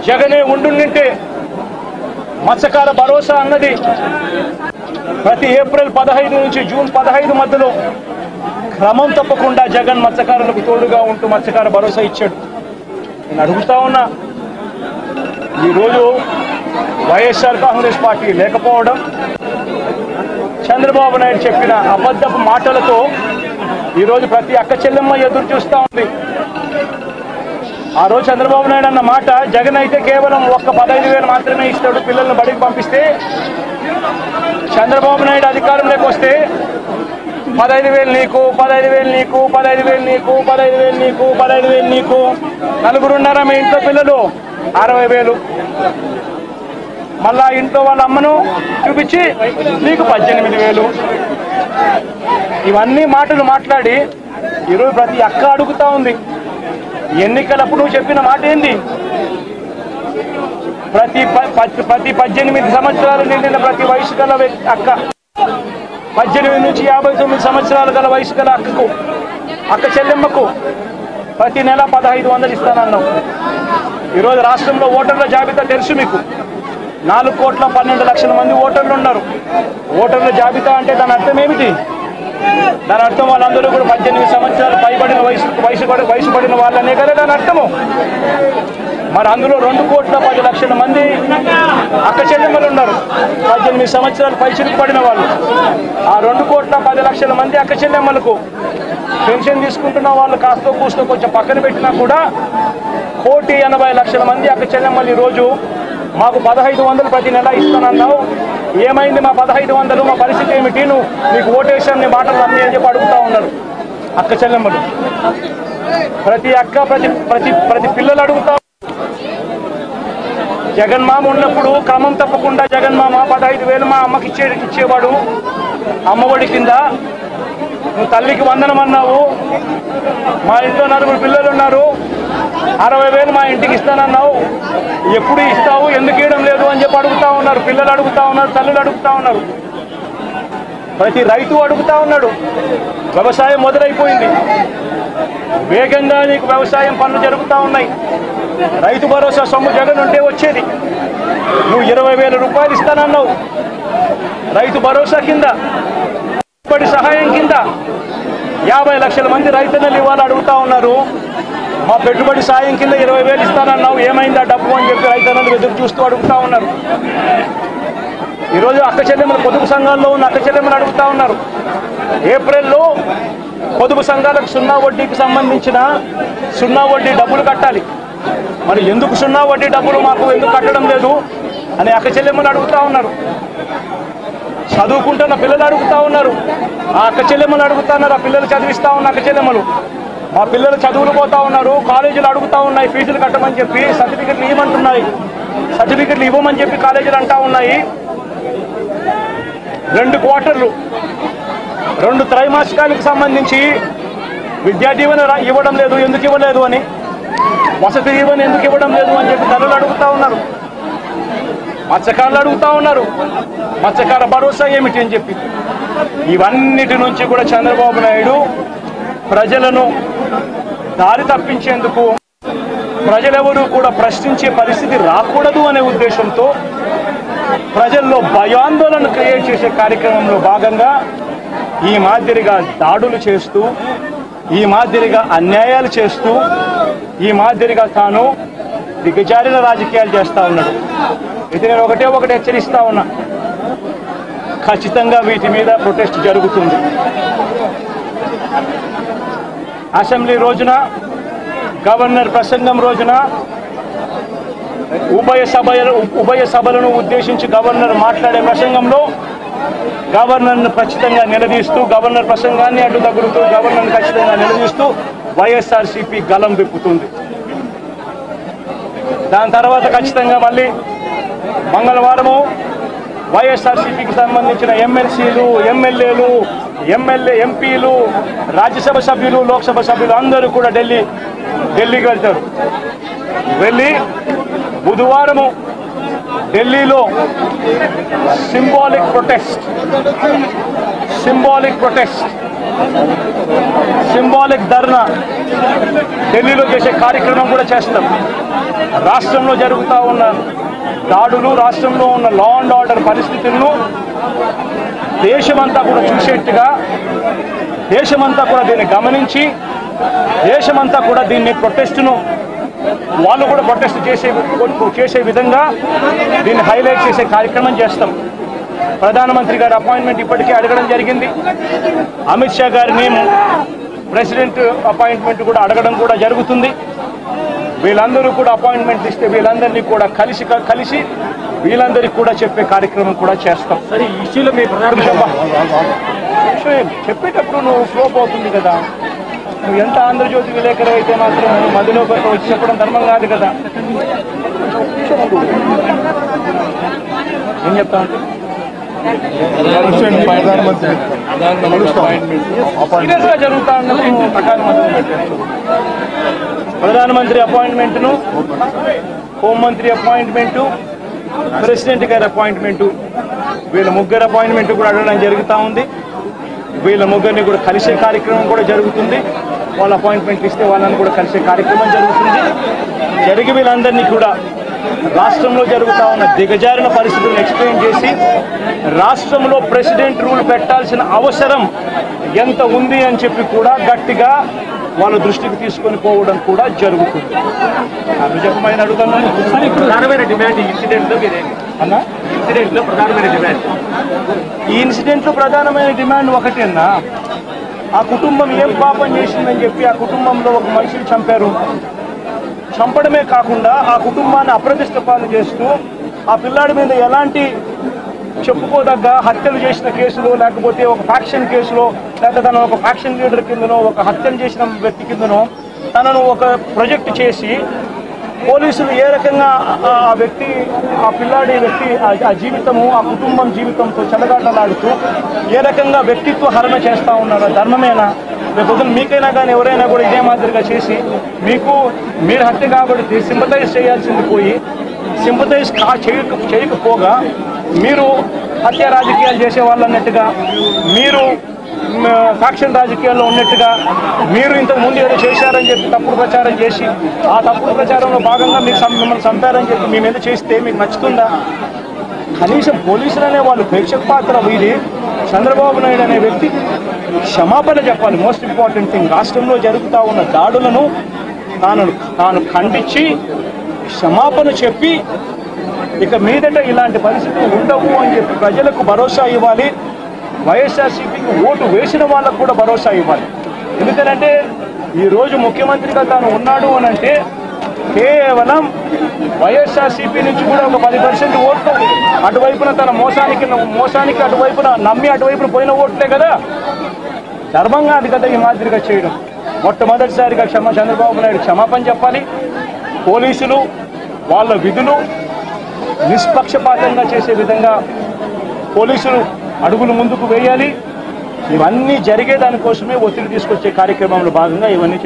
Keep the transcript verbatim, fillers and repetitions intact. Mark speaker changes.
Speaker 1: జగనే ఉండుంటే మత్స్యకార భరోసా అన్నది ప్రతి ఏప్రిల్ పదహైదు నుంచి జూన్ పదహైదు మధ్యలో క్రమం తప్పకుండా జగన్ మత్స్యకారులకు తోడుగా ఉంటూ మత్స్యకార భరోసా ఇచ్చాడు. నేను అడుగుతా ఉన్నా, ఈరోజు వైఎస్ఆర్ కాంగ్రెస్ పార్టీ లేకపోవడం, చంద్రబాబు నాయుడు చెప్పిన అబద్ధపు మాటలతో ఈరోజు ప్రతి అక్క చెల్లెమ్మ ఎదురు చూస్తూ ఉంది. ఆ రోజు చంద్రబాబు నాయుడు అన్న మాట, జగన్ అయితే కేవలం ఒక్క పదహైదు వేలు మాత్రమే ఇస్తాడు పిల్లల్ని బడికి పంపిస్తే, చంద్రబాబు నాయుడు అధికారంలోకి వస్తే పదహైదు వేలు నీకు పదహైదు వేలు నీకు పదహైదు వేలు నీకు పదహైదు వేలు నీకు పదహైదు వేలు నీకు నలుగురున్నారా మీ ఇంట్లో పిల్లలు అరవై వేలు మళ్ళా ఇంట్లో వాళ్ళ అమ్మను చూపించి నీకు పద్దెనిమిది వేలు ఇవన్నీ మాటలు మాట్లాడి ఈరోజు ప్రతి అక్క అడుగుతా ఉంది. ఎన్నికలప్పుడు నువ్వు చెప్పిన మాట ఏంది? ప్రతి ప్రతి పద్దెనిమిది సంవత్సరాలు నిండిన ప్రతి వయసు గల అక్క, పద్దెనిమిది నుంచి యాభై తొమ్మిది సంవత్సరాలు గల వయసు గల అక్కకు, అక్క చెల్లెమ్మకు ప్రతి నెల పదహైదు వందలు ఇస్తానన్నావు. ఈరోజు రాష్ట్రంలో ఓటర్ల జాబితా తెలుసు మీకు. నాలుగు కోట్ల పన్నెండు లక్షల మంది ఓటర్లు ఉన్నారు. ఓటర్ల జాబితా అంటే దాని అర్థం ఏమిటి? దాని అర్థం వాళ్ళందరూ కూడా పద్దెనిమిది సంవత్సరాలు పైబడిన వయసు వయసు వయసు పడిన వాళ్ళనే కదా దాని అర్థము. మరి అందులో రెండు కోట్ల పది లక్షల మంది అక్క చెల్లెమ్మలు ఉన్నారు, పద్దెనిమిది సంవత్సరాలు పైచిలకు పడిన వాళ్ళు. ఆ రెండు కోట్ల పది లక్షల మంది అక్క చెల్లెమ్మలకు పెన్షన్ తీసుకుంటున్న వాళ్ళు కాస్త కూస్తో కొంచెం పక్కన పెట్టినా కూడా కోటి ఎనభై లక్షల మంది అక్క చెల్లెమ్మలు ఈరోజు మాకు పదహైదు వందలు ప్రతి నెల ఇస్తానన్నావు, ఏమైంది మా పదహైదు వందలు, మా పరిస్థితి ఏమిటి, నువ్వు నీకు ఓటేషన్ నీ మాటలు అన్నీ అని చెప్పి అడుగుతా ఉన్నారు అక్క చెల్లెమ్మలు. ప్రతి అక్క ప్రతి ప్రతి ప్రతి పిల్లలు అడుగుతా. జగన్మామ ఉన్నప్పుడు క్రమం తప్పకుండా జగన్మామ పదహైదు వేలు మా అమ్మకి ఇచ్చే ఇచ్చేవాడు అమ్మఒడి కింద. నువ్వు తల్లికి వందనం అన్నావు, మా ఇంట్లో నలుగురు పిల్లలు ఉన్నారు, అరవై వేలు మా ఇంటికి ఇస్తానన్నావు, ఎప్పుడు ఇస్తావు, ఎందుకు ఇవ్వడం లేదు అని చెప్పి అడుగుతా ఉన్నారు. పిల్లలు అడుగుతా ఉన్నారు, తల్లులు అడుగుతా ఉన్నారు, ప్రతి రైతు అడుగుతా ఉన్నాడు. వ్యవసాయం మొదలైపోయింది, వేగంగా నీకు వ్యవసాయం పనులు జరుగుతూ ఉన్నాయి. రైతు భరోసా సొమ్ము జగన్ ఉంటే వచ్చేది. నువ్వు ఇరవై వేల రూపాయలు ఇస్తానన్నావు రైతు భరోసా కింద, పెట్టుబడి సహాయం కింద. యాభై లక్షల మంది రైతన్నలు ఇవాళ అడుగుతా ఉన్నారు, మా పెట్టుబడి సాయం కింద ఇరవై వేలు ఇస్తానన్నావు, ఏమైందా డబ్బు అని చెప్పి రైతన్నలు ఎదురు చూస్తూ అడుగుతా ఉన్నారు. ఈరోజు అక్క చెల్లెమ్మలు పొదుపు సంఘాల్లో ఉన్న అక్క చెల్లెమ్మలు అడుగుతా ఉన్నారు, ఏప్రిల్లో పొదుపు సంఘాలకు సున్నా వడ్డీకి సంబంధించిన సున్నా వడ్డీ డబ్బులు కట్టాలి, మరి ఎందుకు సున్నా వడ్డీ డబ్బులు మాకు ఎందుకు కట్టడం లేదు అని అక్క చెల్లెమ్మలు అడుగుతా ఉన్నారు. చదువుకుంటున్న పిల్లలు అడుగుతా ఉన్నారు, ఆ అక్క చెల్లెమ్మలు అడుగుతా ఉన్నారు, ఆ పిల్లలు చదివిస్తా ఉన్న అక్క చెల్లెమ్మలు, మా పిల్లలు చదువులు పోతా ఉన్నారు, కాలేజీలు అడుగుతా ఉన్నాయి ఫీజులు కట్టమని చెప్పి, సర్టిఫికెట్లు ఇవ్వమంటున్నాయి, సర్టిఫికెట్లు ఇవ్వమని చెప్పి కాలేజీలు అంటా ఉన్నాయి. రెండు క్వార్టర్లు రెండు త్రైమాసికాలకు సంబంధించి విద్యా దీవెన ఇవ్వడం లేదు, ఎందుకు ఇవ్వలేదు అని, వసతి దీవెన ఎందుకు ఇవ్వడం లేదు అని చెప్పి తల్లులు అడుగుతా ఉన్నారు, మత్స్యకారులు అడుగుతా ఉన్నారు, మత్స్యకార భరోసా ఏమిటి అని చెప్పి. ఇవన్నిటి నుంచి కూడా చంద్రబాబు నాయుడు ప్రజలను దారి తప్పించేందుకు, ప్రజలెవరూ కూడా ప్రశ్నించే పరిస్థితి రాకూడదు అనే ఉద్దేశంతో ప్రజల్లో భయాందోళన క్రియేట్ చేసే కార్యక్రమంలో భాగంగా ఈ మాదిరిగా దాడులు చేస్తూ, ఈ మాదిరిగా అన్యాయాలు చేస్తూ, ఈ మాదిరిగా తాను దిగజారిన రాజకీయాలు చేస్తూ ఉన్నాడు. ఇది నేను ఒకటే ఒకటి హెచ్చరిస్తా ఉన్నా, ఖచ్చితంగా వీటి మీద ప్రొటెస్ట్ జరుగుతుంది. అసెంబ్లీ రోజున, గవర్నర్ ప్రసంగం రోజున, ఉభయ సభ ఉభయ సభలను ఉద్దేశించి గవర్నర్ మాట్లాడే ప్రసంగంలో గవర్నర్ను ఖచ్చితంగా నిలదీస్తూ, గవర్నర్ ప్రసంగాన్ని అడ్డు తగులుతూ గవర్నర్ను ఖచ్చితంగా నిలదీస్తూ వైఎస్ఆర్సీపీ గలం విప్పుతుంది. దాని తర్వాత ఖచ్చితంగా మళ్ళీ మంగళవారము వైఎస్ఆర్సీపీకి సంబంధించిన ఎమ్మెల్సీలు, ఎమ్మెల్యేలు, ఎమ్మెల్యే ఎంపీలు, రాజ్యసభ సభ్యులు, లోక్సభ సభ్యులు అందరూ కూడా ఢిల్లీ ఢిల్లీకి వెళ్తారు. వెళ్ళి బుధవారము ఢిల్లీలో symbolic protest symbolic protest symbolic ధర్నా ఢిల్లీలో చేసే కార్యక్రమం కూడా చేస్తాం. రాష్ట్రంలో జరుగుతూ ఉన్న దాడులు, రాష్ట్రంలో ఉన్న లా అండ్ ఆర్డర్ పరిస్థితులను దేశమంతా కూడా చూసేట్టుగా, దేశమంతా కూడా దీన్ని గమనించి, దేశమంతా కూడా దీన్ని ప్రొటెస్ట్ను వాళ్ళు కూడా ప్రొటెస్ట్ చేసే చేసే విధంగా దీన్ని హైలైట్ చేసే కార్యక్రమం చేస్తాం. ప్రధానమంత్రి గారి అపాయింట్మెంట్ ఇప్పటికే అడగడం జరిగింది. అమిత్ షా గారిని ప్రెసిడెంట్ అపాయింట్మెంట్ కూడా అడగడం కూడా జరుగుతుంది. వీళ్ళందరూ కూడా అపాయింట్మెంట్ ఇస్తే వీళ్ళందరినీ కూడా కలిసి కలిసి వీళ్ళందరికీ కూడా చెప్పే కార్యక్రమం కూడా చేస్తాం.
Speaker 2: సరే, ఈ ఇష్యూలో మీ
Speaker 1: చెప్పేటప్పుడు నువ్వు ఫ్లోప్ అవుతుంది కదా. నువ్వు ఎంత ఆంధ్రజ్యోతి విలేకరు అయితే మాత్రం మధ్యలో వచ్చి చెప్పడం ధర్మం కాదు కదా. ఏం చెప్తా ఉంటే సీరియస్ గా జరుగుతా ఉన్నప్పుడు ప్రధానమంత్రి పెట్టారు. ప్రధానమంత్రి అపాయింట్మెంట్ను, హోంమంత్రి అపాయింట్మెంటు, ప్రెసిడెంట్ గారి అపాయింట్మెంటు, వీళ్ళ ముగ్గురు అపాయింట్మెంట్ కూడా అడగడం జరుగుతూ ఉంది. వీళ్ళ ముగ్గురిని కూడా కలిసే కార్యక్రమం కూడా జరుగుతుంది. వాళ్ళ అపాయింట్మెంట్ ఇస్తే వాళ్ళని కూడా కలిసే కార్యక్రమం జరుగుతుంది. జరిగి వీళ్ళందరినీ కూడా రాష్ట్రంలో జరుగుతూ ఉన్న దిగజారిన పరిస్థితులను ఎక్స్ప్లెయిన్ చేసి రాష్ట్రంలో ప్రెసిడెంట్ రూల్ పెట్టాల్సిన అవసరం ఎంత ఉంది అని చెప్పి కూడా గట్టిగా వాళ్ళ దృష్టికి తీసుకొని పోవడం కూడా జరుగుతుంది. అది చెప్పమని అడుగుతున్నాను.
Speaker 2: ప్రధానమైన డిమాండ్ ఈ ఇన్సిడెంట్లో మీరేంటి
Speaker 1: అన్నా?
Speaker 2: ఇన్సిడెంట్లో ప్రధానమైన డిమాండ్
Speaker 1: ఈ ఇన్సిడెంట్లో ప్రధానమైన డిమాండ్ ఒకటేనా, ఆ కుటుంబం ఏం పాపం చేసిందని చెప్పి ఆ కుటుంబంలో ఒక మనిషిని చంపారు. చంపడమే కాకుండా ఆ కుటుంబాన్ని అప్రతిష్ట పాలు చేస్తూ ఆ పిల్లాడి మీద ఎలాంటి చెప్పుకోదగ్గ హత్యలు చేసిన కేసులో, లేకపోతే ఒక ఫ్యాక్షన్ కేసులో, లేకపోతే తను ఒక ఫ్యాక్షన్ లీడర్ కిందనో, ఒక హత్యలు చేసిన వ్యక్తి కిందనో తనను ఒక ప్రొజెక్ట్ చేసి పోలీసులు ఏ రకంగా ఆ వ్యక్తి, ఆ పిల్లాడి వ్యక్తి ఆ జీవితము, ఆ కుటుంబం జీవితంతో చెలగాటలాడుతూ ఏ రకంగా వ్యక్తిత్వ హరణ చేస్తూ ఉన్నారో ధర్మమేనా? లేకపోతే మీకైనా కానీ ఎవరైనా కూడా ఇదే మాదిరిగా చేసి మీకు మీరు హత్య కాబట్టి సింపతైజ్ చేయాల్సింది పోయి సింపతైజ్ కా చేయక చేయకపోగా మీరు హత్య రాజకీయాలు చేసే వాళ్ళు అన్నట్టుగా, మీరు ఫ్యాక్షన్ రాజకీయాల్లో ఉన్నట్టుగా, మీరు ఇంతకు ముందు ఏదో చేశారని చెప్పి తప్పుడు ప్రచారం చేసి ఆ తప్పుడు ప్రచారంలో భాగంగా మీకు మిమ్మల్ని చంపారని చెప్పి మీ మీద చేస్తే మీకు నచ్చుతుందా? కనీసం పోలీసులు అనే వాళ్ళు ప్రేక్షక పాత్ర వీడి చంద్రబాబు నాయుడు అనే వ్యక్తి క్షమాపణ చెప్పాలి. మోస్ట్ ఇంపార్టెంట్ థింగ్, రాష్ట్రంలో జరుగుతూ ఉన్న దాడులను తాను తాను ఖండించి క్షమాపణ చెప్పి ఇక మీదట ఇలాంటి పరిస్థితులు ఉండవు అని చెప్పి ప్రజలకు భరోసా ఇవ్వాలి. వైఎస్ఆర్సీపీకి ఓటు వేసిన వాళ్ళకు కూడా భరోసా ఇవ్వాలి. ఎందుకంటే ఈరోజు ముఖ్యమంత్రిగా తాను ఉన్నాడు అని అంటే కేవలం వైఎస్ఆర్సీపీ నుంచి కూడా ఒక పది పర్సెంట్ ఓట్లు అటువైపున తన మోసానికి మోసానికి అటువైపున నమ్మి అటువైపున పోయిన ఓట్లే కదా. ధర్మంగా అది కదా ఈ మాదిరిగా చేయడం. మొట్టమొదటిసారిగా క్షమ చంద్రబాబు నాయుడు క్షమాపణ చెప్పాలి. పోలీసులు వాళ్ళ విధులు నిష్పక్షపాతంగా చేసే విధంగా పోలీసులు అడుగులు ముందుకు వేయాలి. ఇవన్నీ జరిగే దానికోసమే ఒత్తిడి తీసుకొచ్చే కార్యక్రమంలో భాగంగా ఇవన్నీ